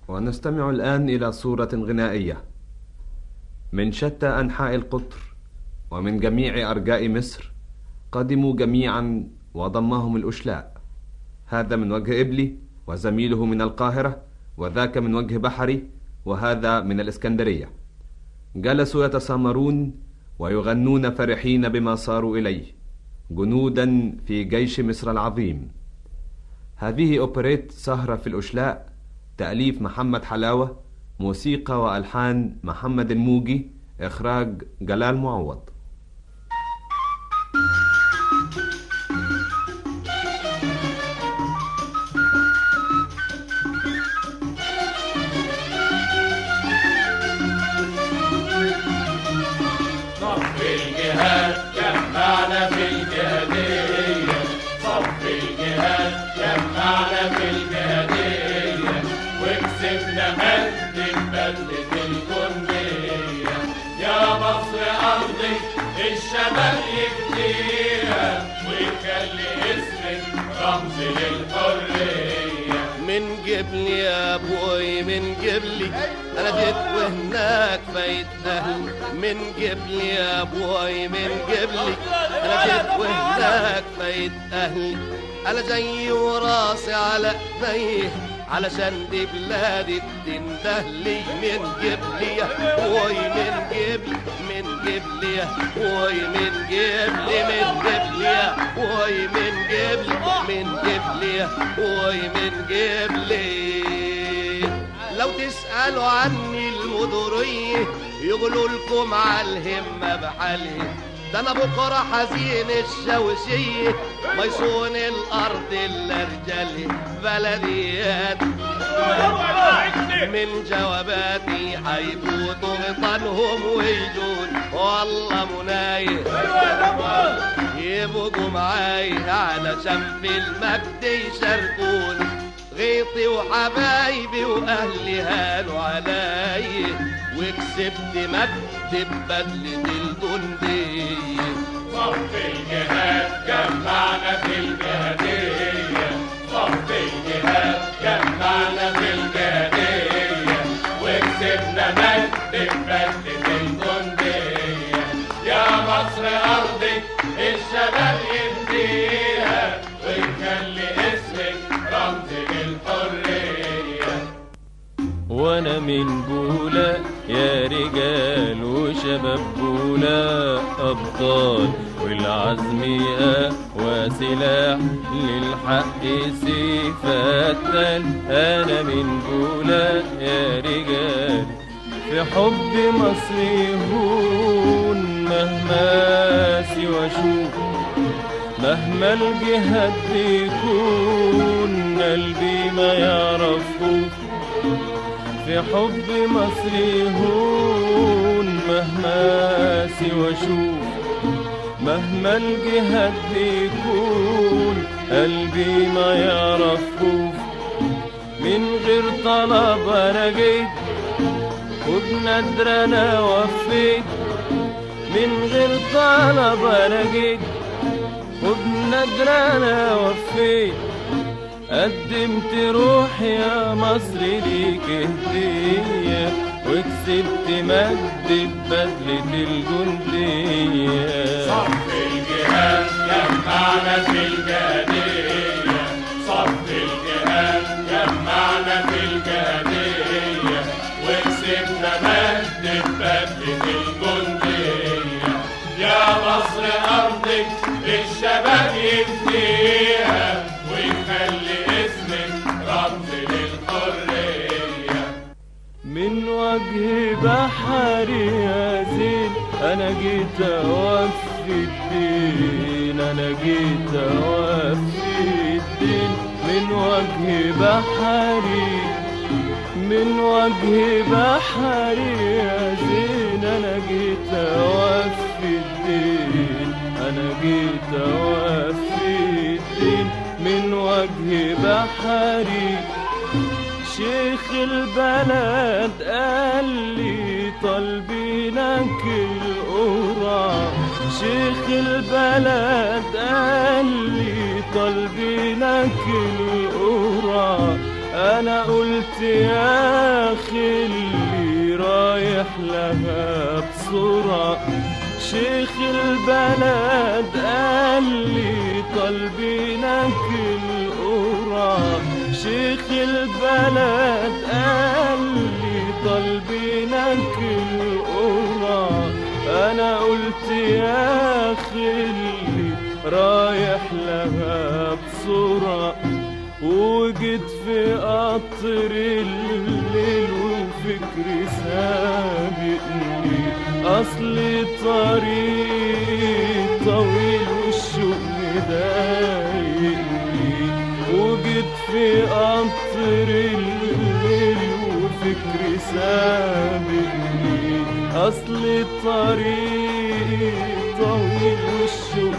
ونستمع الآن إلى صورة غنائية من شتى أنحاء القطر ومن جميع أرجاء مصر. قدموا جميعا وضمهم الأشلاء، هذا من وجه إبلي وزميله من القاهرة، وذاك من وجه بحري وهذا من الإسكندرية. جلسوا يتسامرون ويغنون فرحين بما صاروا إليه، جنودا في جيش مصر العظيم. هذه أوبريت سهرة في الأشلاء، تأليف محمد حلاوة، موسيقى وألحان محمد الموجي، إخراج جلال معوض. صف الجهاد جمعنا في الجهادية، صف الجهاد جمعنا في الجهادية، وكسبنا مجد ببلدة الجندية. يا مصر أرضك الشباب يفديها، ويخلي اسمك رمز للحرية. من جبلي يا ابوي من جبلي، انا جيت وهناك فايت اهلي. من جبلي يا ابوي من جبلي، انا جيت وهناك فايت اهلي. انا جاي وراسي على ايديه، علشان دي بلادي تندهلي. من جبلي يا ابوي من جبلي، من جبلي يا ابوي من جبلي، من جبلي يا ابوي من جبلي، من جبلي يا ابوي من جبلي. لو تسألوا عني المدورية يقولوا لكم على الهمة بحالها. ده انا بكره حزين الشوشية، ما يصون الارض الا رجالي. بلديات من جواباتي حيفوتوا غطانهم ويجون، والله مناية يبقوا معاي علشان في المجد يشاركوني. غيطي وحبايبي واهلي هانوا علي، وكسبت مجد ببدلة الجندية. صف الجهاد جمعنا في الجهادية، صف الجهاد جمعنا في الجهادية، وكسبنا مجد ببدلة الجندية. يا مصر أرضك الشباب يفديها، ويخلي اسمك رمز للحرية. وانا من بولا يا رجال وشباب بولا ابطال، والعزم اقوى سلاح للحق سيف قتال. انا من بولا يا رجال في حب مصر يهون، مهما سوى شوف مهما الجهاد بيكون، قلبي ما يعرفه في حب مصر يهون. مهما سوى شوف مهما الجهاد بيكون، قلبي ما يعرفه. من غير طلب انا جيت وبندر انا وفيت، من غير طلب انا جيت وبندر انا وفيت. قدمت روحي يا مصر ليك هدية، وكسبت مجد ببدلة الجندية. صف الجهاد جمعنا في الجهادية، صف الجهاد جمعنا في الجهادية، وكسبنا مجد ببدلة الجندية. يا مصر أرضك الشباب يفديها، ويخلي اسمك رمز للحرية. من وجه بحري يا زين انا جيت اوفي الدين، انا جيت اوفي الدين. من وجه بحري من وجه بحري يا زين انا جيت اوفي الدين، انا جيت اوفي الدين. من وجه بحري شيخ البلد قال لي طالبينك القرى، شيخ البلد قال لي طالبينك القرى. انا قلت يا اخي اللي رايح لها بسرعة، شيخ البلد قال لي طالبينك القرعة، شيخ البلد قال لي طالبينك القرعة. انا قلت يا اخي اللي رايح لها بسرعة، وجيت في قطر الليل وفكري سابقني، اصل طريق طويل والشوق مضايقني. وجيت في قطر الليل وفكري سابقني، اصل طريق طويل والشوق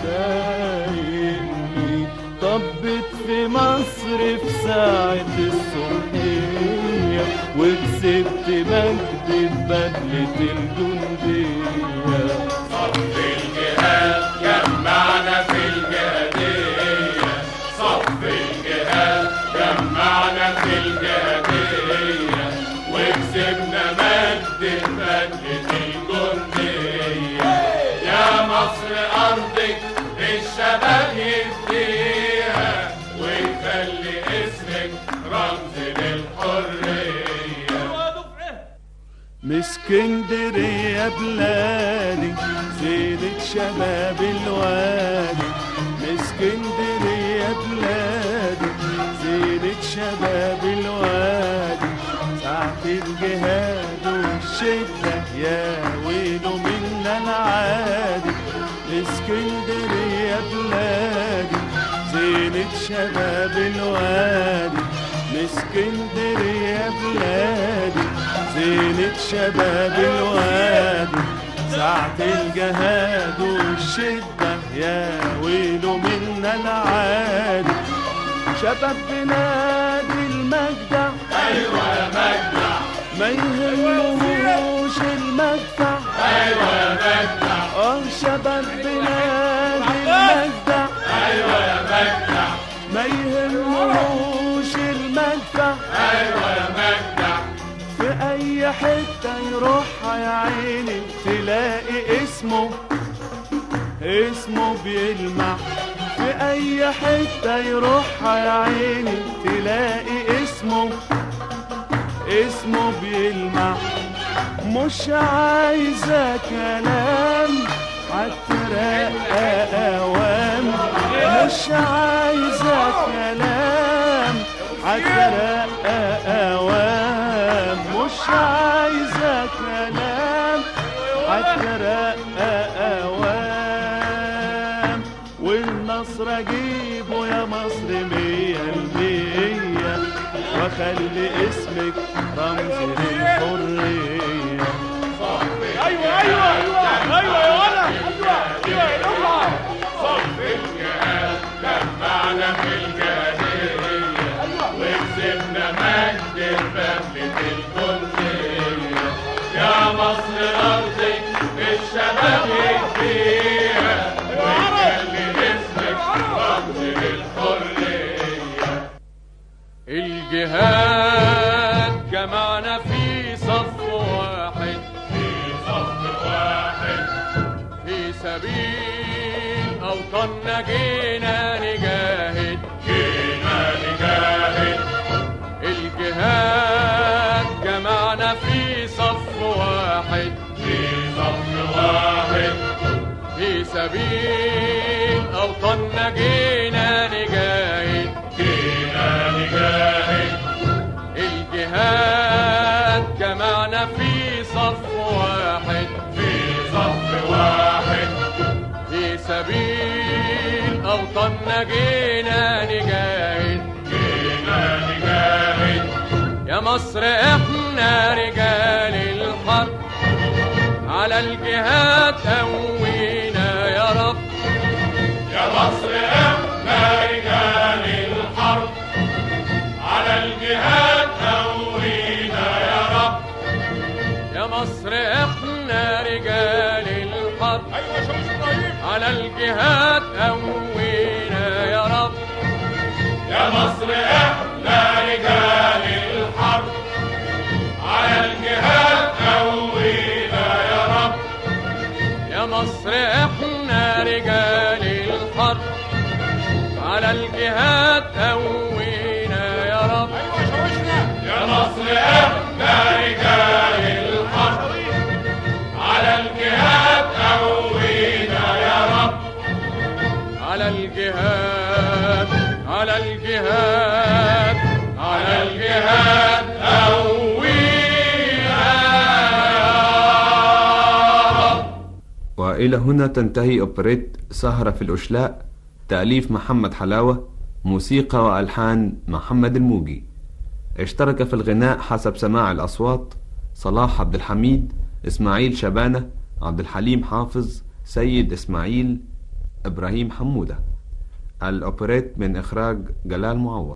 مضايقني. طبت في مصر في ساعة الصبحية، وكسبت مجد ببدلة الجندية. صف الجهاد جمعنا في الجهادية، صف الجهاد جمعنا في الجهادية، وكسبنا مجد ببدلة الجندية. يا مصر أرضك الشباب يفديها، ويخلي اسمك رمز للحرية. من اسكندرية بلادي زينة شباب الوادي، من اسكندرية بلادي زينة شباب الوادي. ساعة الجهاد والشدة يا ويله منا العادي، اسكندرية بلادي زينة شباب الوادي، اسكندرية بلادي زينة شباب الوادي. ساعة الجهاد والشدة يا ويله منا العادي. شباب بنادي المجدع، أيوة يا مجدع، ما يهمهوش المدفع، أيوة يا مجدع، شباب بنادي المجدع، أيوة يا مجدع، ما يهمهوش المدفع. أيوة يا مجدع. في أي حتة يروحها يا عيني تلاقي اسمه بيلمع، في أي حتة يروحها يا عيني تلاقي اسمه بيلمع. مش عايزة كلام عالترقى أوام، مش عايزة كلام عالترقى أوام، مش عايزة كلام عالترقى أوام. والنصر أجيبه يا مصر 100%، وخلي اسمك رمز للحرية. أيوة أيوة أيوة أيوة يا ولد، أيوة أيوة. صف الجهاد جمعنا في الجهادية، وكسبنا مجد ببدلة الجندية. يا مصر أرضك الشباب يكفيها، ويخلي اسمك رمز للحرية. الجهاد جمعنا في صف واحد، في صف واحد، في سبيل أوطاننا جينا نجاهد، جينا نجاهد. الجهاد جمعنا في صف واحد، في صف واحد، في سبيل أوطاننا جينا نجاهد، جينا نجاهد. الجهاد جمعنا في صف واحد، في صف واحد، في سبيل أوطاننا جينا نجاهد، جينا نجاهد. يا مصر احنا رجال الحرب، على الجهاد قوينا يا رب. يا مصر احنا رجال الحرب، على الجهاد قوينا يا رب. يا مصر احنا رجال الحرب، على الجهاد قوينا يا رب. يا مصر احنا رجال وإلى هنا تنتهي أوبريت سهرة في الأشلاء، تأليف محمد حلاوة، موسيقى وألحان محمد الموجي. اشترك في الغناء حسب سماع الأصوات صلاح عبد الحميد، إسماعيل شبانة، عبد الحليم حافظ، سيد إسماعيل، إبراهيم حمودة. الأوبريت من إخراج جلال معوض.